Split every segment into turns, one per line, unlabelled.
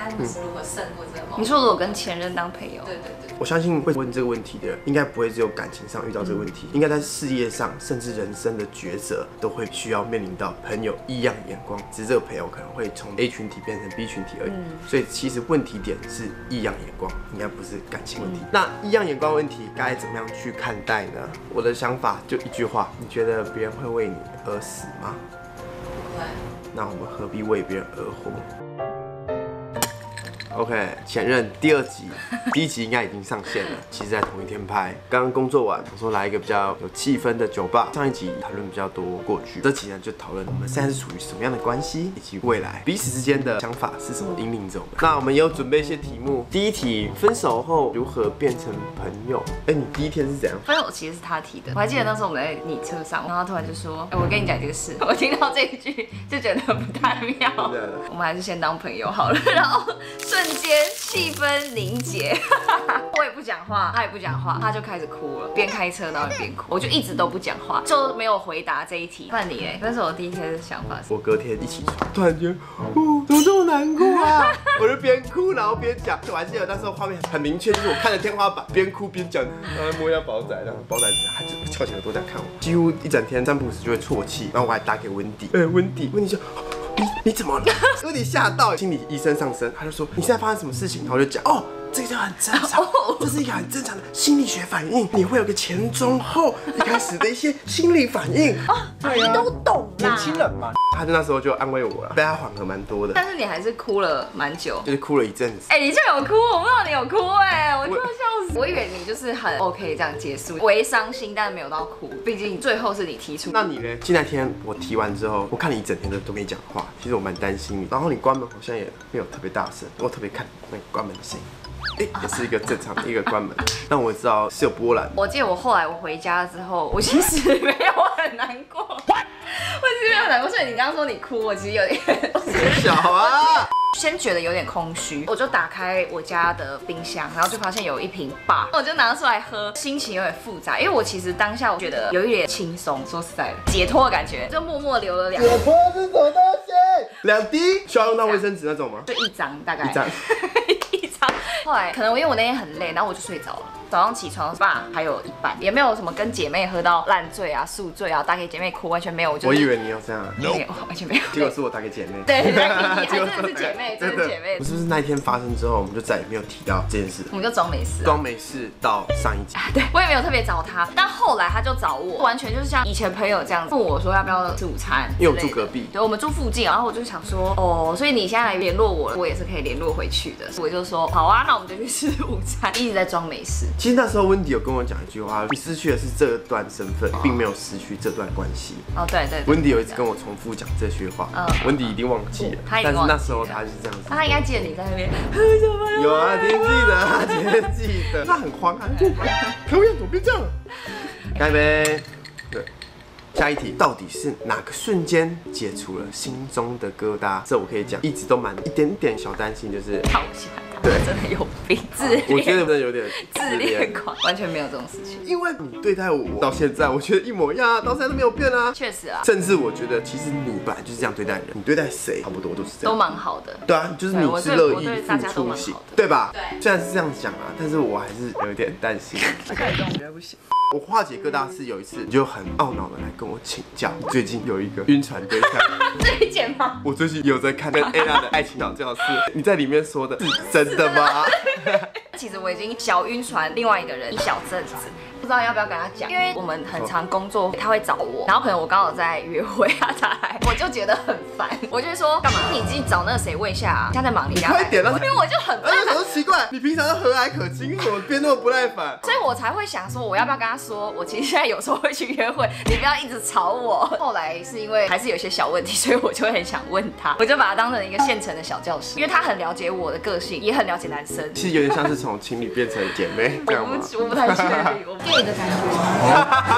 他们是如何胜过这个梦？
你说如果跟前任当朋友？
对对对。
我相信会问这个问题的人，应该不会只有感情上遇到这个问题，应该在事业上，甚至人生的抉择，都会需要面临到朋友异样眼光。只是这个朋友可能会从 A 群体变成 B 群体而已。所以其实问题点是异样眼光，应该不是感情问题。那异样眼光问题该怎么样去看待呢？我的想法就一句话：你觉得别人会为你而死吗？
不会。
那我们何必为别人而活？OK， 前任第2集，第1集应该已经上线了。其实，在同一天拍。刚刚工作完，我说来一个比较有气氛的酒吧。上一集讨论比较多过去，这集呢就讨论我们现在是处于什么样的关系，以及未来彼此之间的想法是什么引领着我们。那我们也有准备一些题目。第1题，分手后如何变成朋友？你第1天是怎样？
分手其实是他提的。我还记得那时候我们在你车上，然后他突然就说：“我跟你讲这个事。”我听到这一句就觉得不太妙。我们还是先当朋友好了。然后瞬间气氛凝结，我也不讲话，他也不讲话，他就开始哭了，边开车然后边哭，我就一直都不讲话，就没有回答这一题。换你分手的第1天的想法是？
我隔天一起床，突然间，怎么这么难过啊？我就边哭然后边讲，我还记得那时候画面很明确，就是我看着天花板边哭边讲，然后摸一下宝仔，然后宝仔他就翘起耳朵在看我，几乎一整天3不5时就会啜泣，然后我还打给温迪，温迪就。你怎么了？有点吓到，心理医生上身，他就说你现在发生什么事情？然后我就讲这个就很正常，这是一个很正常的心理学反应，你会有个前中后一开始的一些心理反应。
对啊，都懂啦，
年轻人嘛。他就那时候就安慰我了，被他缓和蛮多的。
但是你还是哭了蛮久，
就是哭了一阵子。
你就有哭，我不知道你有哭我就要笑死。我以为你就是很 OK 这样结束，微伤心，但没有到哭，毕竟最后是你提出。
那你呢？那天我提完之后，我看你一整天都没讲话，其实我蛮担心你。然后你关门好像也没有特别大声，我特别看那个关门的声音。也是一个正常的一个关门，但我知道是有波澜。
我记得我后来回家之后，我其实没有很难过，我其实没有很难过。所以你刚刚说你哭，我其实有点
小啊。
先觉得有点空虚，我就打开我家的冰箱，然后就发现有一瓶爸，我就拿出来喝，心情有点复杂，因为我其实当下我觉得有一点轻松，说实在的，解脱的感觉，就默默流了2滴。
解脱是什么东西？2滴？需要用到卫生纸那种吗？
就1张大概。
1张。
后来可能因为我那天很累，然后我就睡着了。早上起床吧，还有一半，也没有什么跟姐妹喝到烂醉啊、宿醉啊，打给姐妹哭，完全没有。我
以为你有这样，
没有，完全没有。
结果是我打给姐妹。
对，你还真的是姐妹，真的姐妹。
是不是那一天发生之后，我们就再也没有提到这件事？
我们就装没事，
装没事到上一集。
对，我也没有特别找他，但后来他就找我，完全就是像以前朋友这样问我说要不要吃午餐，
因为我住隔壁，
对，我们住附近，然后我就想说，所以你现在来联络我，我也是可以联络回去的，我就说好啊，那我们就去吃午餐，一直在装没事。
其实那时候温迪有跟我讲一句话，你失去的是这段身份，并没有失去这段关系。
对，
温迪有一直跟我重复讲这句话，温迪一定忘记了，但是那时候他是这样子。
他应该记得你在那边
有啊，记得，他记得，他很慌啊，可我怎么变这样？干杯！对。下一题，到底是哪个瞬间解除了心中的疙瘩？这我可以讲，一直都一点点小担心，就是
好喜欢他，真的有病，
我觉得真的有点
自恋狂，完全没有这种事情。
因为你对待我到现在，我觉得一模一样啊，到现在都没有变啊。
确实啊，
甚至我觉得其实你本来就是这样对待人，你对待谁差不多都是这样，
都蛮好的。
对啊，就是你是乐意付出型，对吧？
对，
虽然是这样讲啊，但是我还是有点担心。
这种我觉得不行。
我化解疙瘩是有一次，你就很懊恼的来跟我请教，你最近有一个晕船对象，
这一件吗？
我最近有在看跟 Anna 的爱情小教室，你在里面说的是真的吗？
其实我已经小晕船另外一个人一小阵子，不知道要不要跟他讲，因为我们很常工作，他会找我，然后可能我刚好在约会啊，他来，我就觉得很烦，我就会说干嘛？你自己找那个谁问一下啊，他在忙，你
快点啊！
因为我就很不耐烦，
我奇怪，你平常都和蔼可亲，为什么变那么不耐烦？
所以我才会想说，我要不要跟他说，我其实现在有时候会去约会，你不要一直吵我。后来是因为还是有些小问题，所以我就会很想问他，我就把他当成一个现成的小教师，因为他很了解我的个性，也很了解男生，
其实有点像是从情侣变成姐妹这样吗？
我不太确定，我 gay 的感觉。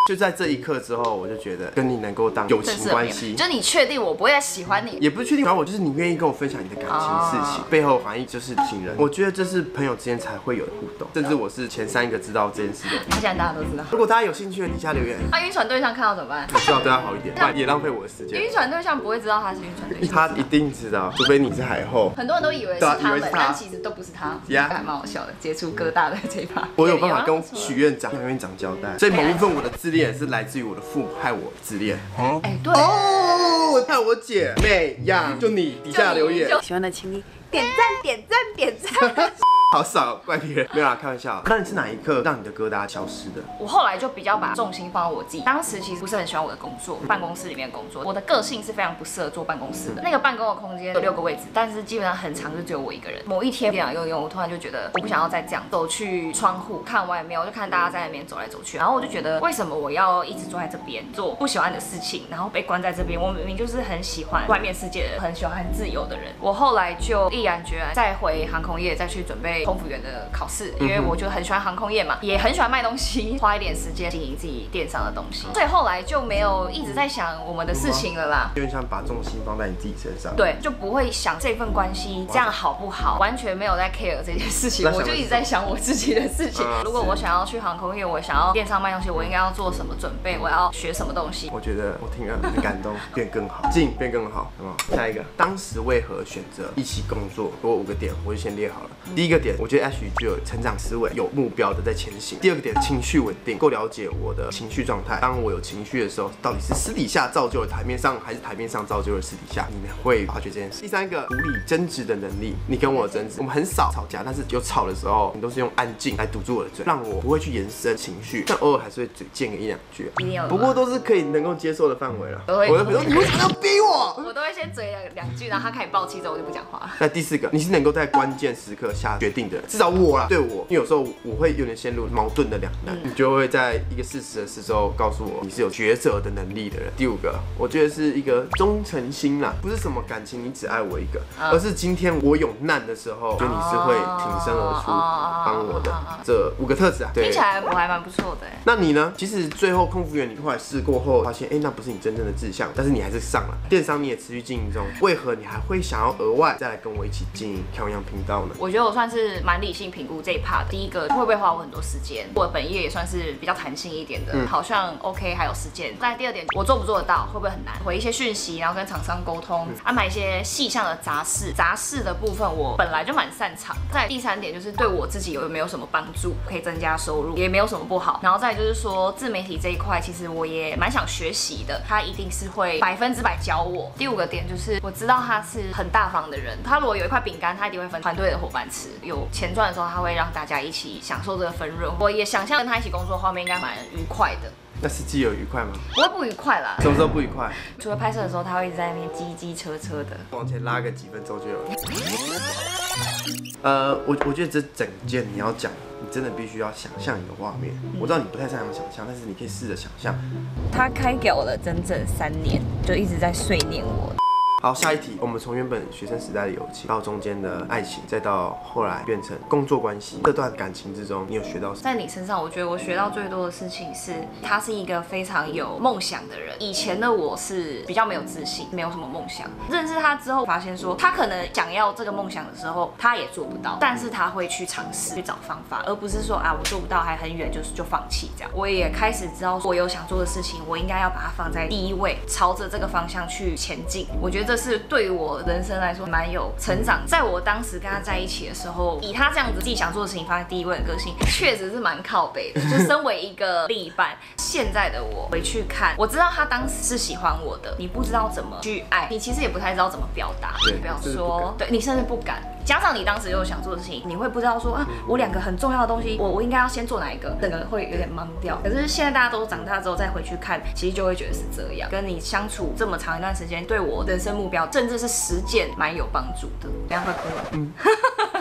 就在这一刻之后，我就觉得跟你能够当友情关系，
就是你确定我不会再喜欢你，
也不是确定，然后我就是你愿意跟我分享你的感情事情，背后含义就是情人。我觉得这是朋友之间才会有的互动，甚至我是前3个知道这件事的。
现在大家都知道。
如果大家有兴趣的，底下留言。
晕船对象看到怎么办？
我希望对他好一点，不然也浪费我的时间。
晕船对象不会知道他是晕船对象，
他一定知道，除非你是海后。
很多人都以为是他们，但其实都不是他。还蛮好笑的，接触疙瘩的这一趴。
我有办法跟许愿长交代，所以某部分我的自恋是来自于我的父母害我自恋。
对
哦，看我姐妹样，就你底下留言，
喜欢的请你点赞。
好少怪别人，没有啦，开玩笑。那你是哪一刻让你的疙瘩消失的？
我后来就比较把重心放到我自己。当时其实不是很喜欢我的工作，办公室里面工作。我的个性是非常不适合坐办公室的。那个办公的空间有6个位置，但是基本上很长，就只有我一个人。某一天电脑用，我突然就觉得我不想要再这样，走去窗户看外面，我就看大家在那边走来走去，然后我就觉得为什么我要一直坐在这边做不喜欢的事情，然后被关在这边？我明明就是很喜欢外面世界的，很喜欢自由的人。我后来就毅然决然再回航空业，再去准备空服员的考试，因为我就很喜欢航空业嘛，也很喜欢卖东西，花一点时间经营自己电商的东西，所以后来就没有一直在想我们的事情了啦，
有点像把重心放在你自己身上，
对，就不会想这份关系这样好不好，完全没有在 care 这件事情，我就一直在想我自己的事情。如果我想要去航空业，我想要电商卖东西，我应该要做什么准备，我要学什么东西。
我觉得我听了很感动，变更好，进变更好，好不好？下一个，当时为何选择一起工作？我有5个点，我就先列好了。第一个点，我觉得 Ash 具有成长思维，有目标的在前行。第2个点，情绪稳定，够了解我的情绪状态。当我有情绪的时候，到底是私底下造就了台面上，还是台面上造就了私底下？你们会发觉这件事。第3个，处理争执的能力。你跟我的争执，我们很少吵架，但是有吵的时候，你都是用安静来堵住我的嘴，让我不会去延伸情绪，但偶尔还是会嘴贱个1-2句，不过都是可以能够接受的范围了。我的朋友，你为什么要逼我？
我都会先嘴2句，然后他开始爆气之后，我就不讲话了。
那第4个，你是能够在关键时刻下决定的人，至少我啦，对我，因为有时候我会有点陷入矛盾的两难，你就会在一个适时的时候告诉我你是有抉择的能力的人。第5个，我觉得是一个忠诚心啦，不是什么感情你只爱我一个，而是今天我有难的时候，就你是会挺身而出帮我的。这5个特质啊，
听起来我还蛮不错的。
那你呢？其实最后空服员你后来试过后，发现那不是你真正的志向，但是你还是上了电商，你也持续经营中，为何你还会想要额外再来跟我一起经营漂亮频道呢？
我觉得我算是蛮理性评估这一 part 的。第一个会不会花我很多时间？我的本业也算是比较弹性一点的，好像 OK 还有时间。再第2点，我做不做得到？会不会很难？回一些讯息，然后跟厂商沟通，安排一些细项的杂事的部分，我本来就蛮擅长。再第3点就是对我自己有没有什么帮助，可以增加收入，也没有什么不好。然后再就是说自媒体这一块，其实我也蛮想学习的，他一定是会100%教我。第5个点就是我知道他是很大方的人，他如果有一块饼干，他一定会分团队的伙伴吃。有钱赚的时候，他会让大家一起享受这个分润。我也想象跟他一起工作的画面应该蛮愉快的。
那实际有愉快吗？
不会不愉快啦。
什么时候不愉快？
除了拍摄的时候，他会一直在那边叽车的。
往前拉个几分钟就有了。我觉得这整件你要讲，你真的必须要想象一个画面。我知道你不太擅长想象，但是你可以试着想象。
他开屌了整整3年，就一直在碎念我。
好，下一题，我们从原本学生时代的友情，到中间的爱情，再到后来变成工作关系，这段感情之中，你有学到什么？在
你身上，我觉得我学到最多的事情是，他是一个非常有梦想的人。以前的我是比较没有自信，没有什么梦想。认识他之后，发现说他可能想要这个梦想的时候，他也做不到，但是他会去尝试，去找方法，而不是说我做不到，还很远，就放弃这样。我也开始知道，我有想做的事情，我应该要把它放在第1位，朝着这个方向去前进。我觉得这是对于我人生来说蛮有成长。在我当时跟他在一起的时候，以他这样子自己想做的事情放在第1位的个性，确实是蛮靠北的。就身为一个另一半，现在的我回去看，我知道他当时是喜欢我的，你不知道怎么去爱，你其实也不太知道怎么表达，不要说，对你甚至不敢。加上你当时有想做的事情，你会不知道说我2个很重要的东西，我应该要先做哪一个，整个会有点懵掉。可是现在大家都长大之后再回去看，其实就会觉得是这样。跟你相处这么长一段时间，对我人生目标，甚至是实践蛮有帮助的。等下会哭了。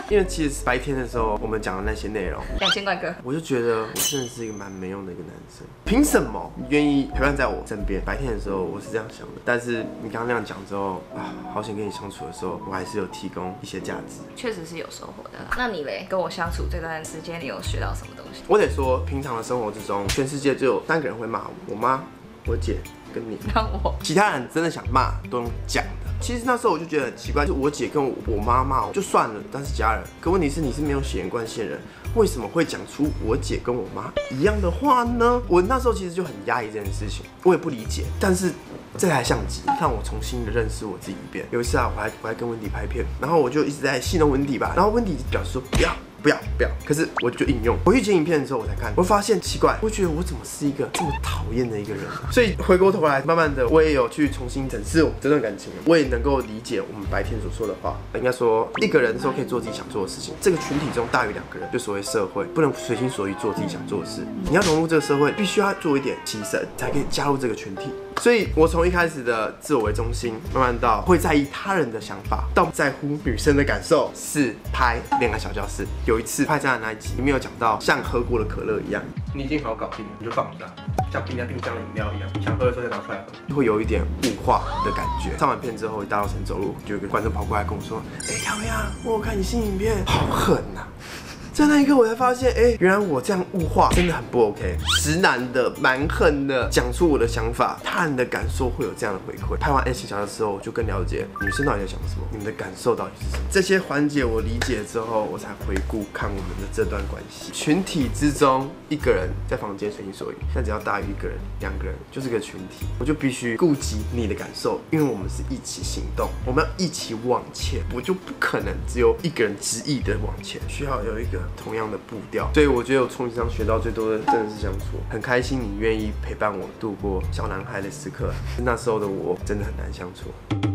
因为其实白天的时候我们讲的那些内容
2000块哥，
我就觉得我真的是一个蛮没用的一个男生。凭什么你愿意陪伴在我身边？白天的时候我是这样想的，但是你刚刚那样讲之后啊，好险跟你相处的时候，我还是有提供一些价值，
确实是有收获的啦。那你嘞，跟我相处这段时间，你有学到什么东西？
我得说，平常的生活之中，全世界只有3个人会骂我：我妈、我姐跟你。
让我
其他人真的想骂都用讲的。其实那时候我就觉得很奇怪，就我姐跟我妈骂我就算了，但是家人。可问题是你是没有血缘关系的人，为什么会讲出我姐跟我妈一样的话呢？我那时候其实就很压抑这件事情，我也不理解。但是这台相机让我重新的认识我自己一遍。有一次啊，我还跟温迪拍片，然后我就一直在戏弄温迪吧，然后温迪表示说不要，可是我就应用。我去剪影片的时候，我才看，我发现奇怪，我觉得我怎么是一个这么讨厌的一个人？所以回过头来，慢慢的我也有去重新审视我这段感情，我也能够理解我们白天所说的话。应该说，一个人的时候可以做自己想做的事情，这个群体中大于2个人，就所谓社会，不能随心所欲做自己想做的事。你要融入这个社会，必须要做一点牺牲，才可以加入这个群体。所以我从一开始的自我为中心，慢慢到会在意他人的想法，到在乎女生的感受。是拍恋爱小教室，有一次拍这样的那一集，里面有讲到像喝过的可乐一样，你已经好搞定了，你就放着，像冰箱冰箱的饮料一样，你想喝的时候再拿出来喝，会有一点雾化的感觉。上完片之后，大稻埕走路，就有一个观众跑过来跟我说：“漂亮，我有看你新影片，好狠呐！”在那一刻，我才发现，原来我这样物化真的很不 OK。直男的、蛮横的讲出我的想法，他人的感受会有这样的回馈。拍完 S 小的时候，我就更了解女生到底在想什么，你们的感受到底是什么。这些环节我理解之后，我才回顾看我们的这段关系。群体之中，一个人在房间随心所欲，但只要大于1个人、2个人，就是个群体，我就必须顾及你的感受，因为我们是一起行动，我们要一起往前，我就不可能只有1个人执意的往前，需要有一个同样的步调。所以我觉得我从你身上学到最多的真的是相处，很开心你愿意陪伴我度过小男孩的时刻。那时候的我真的很难相处。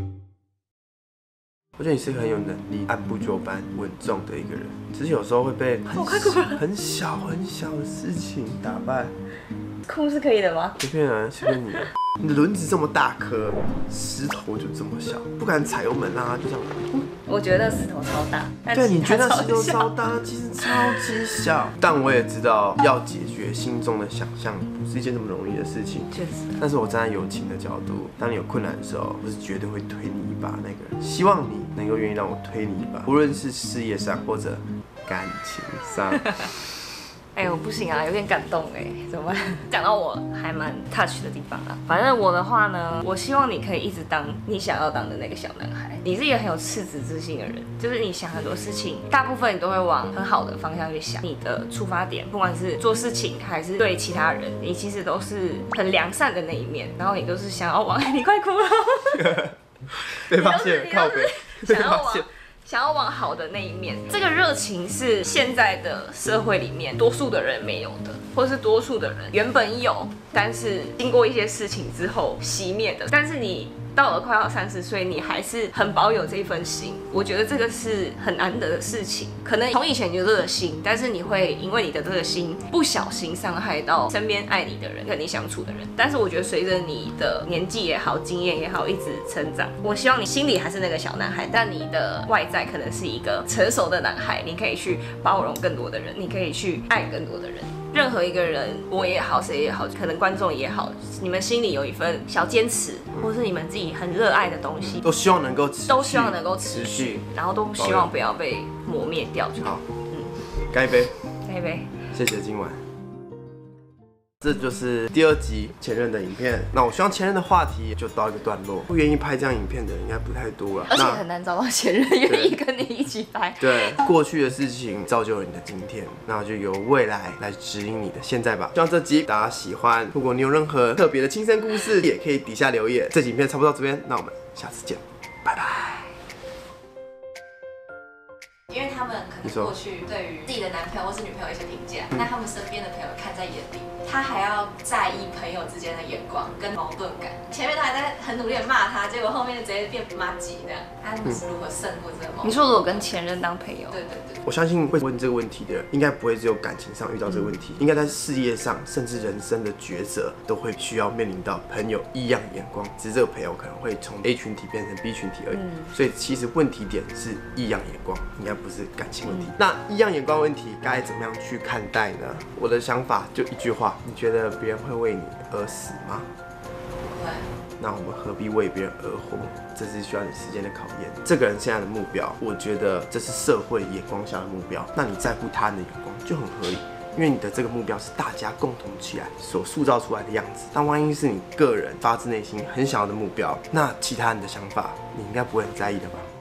我觉得你是个很有能力、按部就班、稳重的一个人，只是有时候会被很小的事情打败。
哭是可以的吗？
随便啊，随便你啊。你的轮子这么大颗，石头就这么小，不敢踩油门啊，就这样。
我觉得石头超大，
对，你觉得石头超大，其实超级小。但我也知道，要解决心中的想象，不是一件那么容易的事情。
确实。
但是我站在友情的角度，当你有困难的时候，我是绝对会推你一把那个人。希望你能够愿意让我推你一把，无论是事业上或者感情上。
我不行啊，有点感动怎么办？讲到我还蛮 touch 的地方啊。反正我的话呢，我希望你可以一直当你想要当的那个小男孩。你是一个很有赤子之心的人，就是你想很多事情，大部分你都会往很好的方向去想。你的出发点，不管是做事情还是对其他人，你其实都是很良善的那一面。然后你都是想要往，你快哭了，
被发现，靠北，被发现。
想要往好的那一面，这个热情是现在的社会里面多数的人没有的，或是多数的人原本有，但是经过一些事情之后熄灭的。但是你到了快要30岁，你还是很保有这一份心，我觉得这个是很难得的事情。可能从以前你就这个心，但是你会因为你的这个心不小心伤害到身边爱你的人，跟你相处的人。但是我觉得随着你的年纪也好，经验也好，一直成长，我希望你心里还是那个小男孩，但你的外在可能是一个成熟的男孩，你可以去包容更多的人，你可以去爱更多的人。任何一个人，我也好，谁也好，可能观众也好，你们心里有一份小坚持，或是你们自己很热爱的东西，
都希望能够持续，
然后都希望不要被磨灭掉就好。
干一杯，
干一杯，
谢谢今晚。这就是第2集前任的影片。那我希望前任的话题就到一个段落。不愿意拍这样影片的人应该不太多了，
而且很难找到前任愿意跟你一起拍。
对，过去的事情造就了你的今天，那就由未来来指引你的现在吧。希望这集大家喜欢。如果你有任何特别的亲身故事，也可以底下留言。这集影片差不多到这边，那我们下次见，拜拜。
因为他们可能过去对于自己的男朋友或是女朋友一些评价，那他们身边的朋友看在眼里，他还要在意朋友之间的眼光跟矛盾感。前面他还在很努力的骂他，结果后面就直接变麻吉这样。
他们是如何胜过这个梦？
你说如果跟前任当朋友，
对对对，
我相信会问这个问题的人，应该不会只有感情上遇到这个问题，应该在事业上，甚至人生的抉择，都会需要面临到朋友异样眼光。只是这个朋友可能会从 A 群体变成 B 群体而已。所以其实问题点是异样眼光，应该不是感情问题。那异样眼光问题该怎么样去看待呢？我的想法就一句话：你觉得别人会为你而死吗？
对。
那我们何必为别人而活？这是需要你时间的考验。这个人现在的目标，我觉得这是社会眼光下的目标。那你在乎他人的眼光就很合理，因为你的这个目标是大家共同起来所塑造出来的样子。但万一是你个人发自内心很想要的目标，那其他人的想法你应该不会很在意的吧？